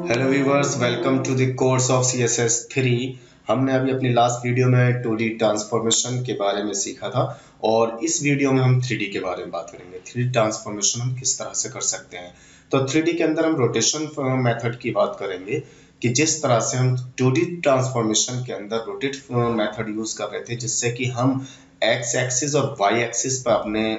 Hello viewers, welcome to the course of css3। हमने अभी अपनी लास्ट वीडियो में 2D ट्रांसफॉर्मेशन के बारे में सीखा था और इस वीडियो में हम 3D के बारे में बात करेंगे। 3D ट्रांसफॉर्मेशन हम किस तरह से कर सकते हैं। तो 3D के अंदर हम रोटेशन मेथड की बात करेंगे कि जिस तरह से हम 2D ट्रांसफॉर्मेशन के अंदर रोटेट मेथड यूज कर रहे थे, जिससे कि हम एक्स एक्सिस और वाई एक्सिस पर अपने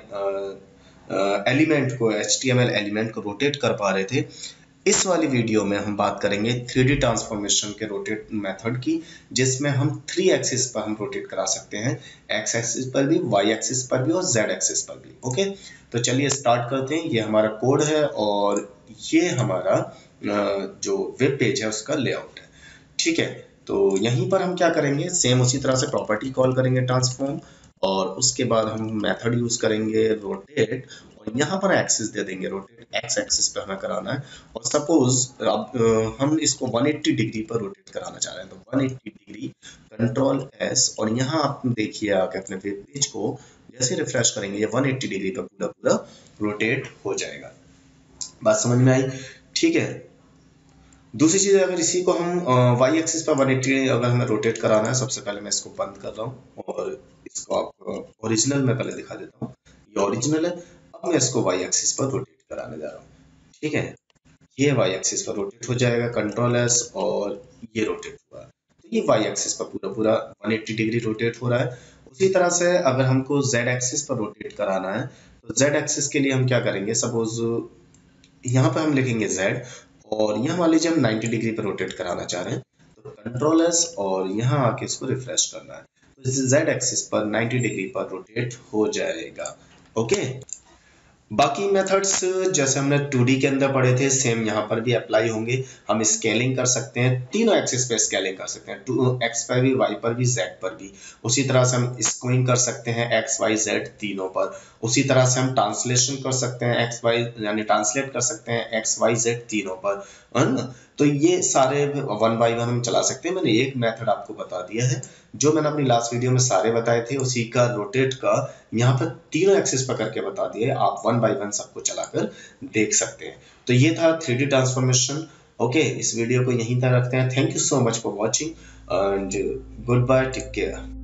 एलिमेंट को HTML एलिमेंट को रोटेट कर पा रहे थे। इस वाली वीडियो में हम बात करेंगे 3D ट्रांसफॉर्मेशन के रोटेट मेथड की, जिसमें हम 3 एक्सिस पर हम रोटेट करा सकते हैं, एक्स एक्सिस पर भी, वाई एक्सिस पर भी और जेड एक्सिस पर भी। ओके, तो चलिए स्टार्ट करते हैं। ये हमारा कोड है और ये हमारा जो वेब पेज है उसका लेआउट है। ठीक है, तो यहीं पर हम क्या करेंगे, सेम उसी तरह से प्रॉपर्टी कॉल करेंगे ट्रांसफॉर्म, और उसके बाद हम मेथड यूज करेंगे रोटेट, और यहाँ पर एक्सिस दे देंगे, रोटेट एक्स एक्सिस पे हमें कराना है। और सपोज अब हम इसको 180 डिग्री पर रोटेट कराना चाह रहे हैं, तो 180 डिग्री कंट्रोल एस, और यहाँ आप देखिए आके अपने वेब पेज को जैसे रिफ्रेश करेंगे ये 180 डिग्री पर पूरा पूरा रोटेट हो जाएगा। बात समझ में आई? ठीक है। दूसरी चीज, अगर इसी को हम वाई एक्सिस पर 180 अगर हमें रोटेट कराना है, सबसे पहले मैं इसको बंद कर रहा हूँ और इसको आपको ओरिजिनल में पहले दिखा देता हूँ। ये ओरिजिनल है। अब मैं इसको वाई एक्सिस पर रोटेट कराने जा रहा हूँ। ठीक है, ये वाई एक्सिस पर रोटेट हो जाएगा, कंट्रोल एस, और ये रोटेट हुआ। तो ये वाई एक्सिस पर पूरा पूरा 180 डिग्री रोटेट हो रहा है। उसी तरह से अगर हमको जेड एक्सिस पर रोटेट कराना है, तो जेड एक्सिस के लिए हम क्या करेंगे, सपोज यहाँ पर हम लिखेंगे जेड, और यहाँ मान लीजिए हम 90 डिग्री पर रोटेट कराना चाह रहे हैं, तो कंट्रोल एस और यहाँ आके इसको रिफ्रेश करना है, तो जेड एक्सिस पर 90 डिग्री पर रोटेट हो जाएगा। ओके, बाकी मेथड्स जैसे हमने 2D के अंदर पढ़े थे, सेम यहाँ पर भी अप्लाई होंगे। हम स्केलिंग कर सकते हैं, तीनों एक्सिस पे स्केलिंग कर सकते हैं, 2 एक्स पर भी, वाई पर भी, जेड पर भी। उसी तरह से हम स्क्वीन कर सकते हैं एक्स वाई जेड तीनों पर। उसी तरह से हम ट्रांसलेशन कर सकते हैं एक्स वाई, यानी ट्रांसलेट कर सकते हैं एक्स वाई जेड तीनों पर, है ना। तो ये सारे 1 बाय 1 हम चला सकते हैं। मैंने एक मेथड आपको बता दिया है, जो मैंने अपनी लास्ट वीडियो में सारे बताए थे, उसी का रोटेट का यहाँ पर तीनों एक्सिस पकड़ के बता दिए। आप 1 बाय 1 सबको चलाकर देख सकते हैं। तो ये था 3D ट्रांसफॉर्मेशन। ओके, इस वीडियो को यहीं तक रखते हैं। Thank you so much for watching and goodbye, take care.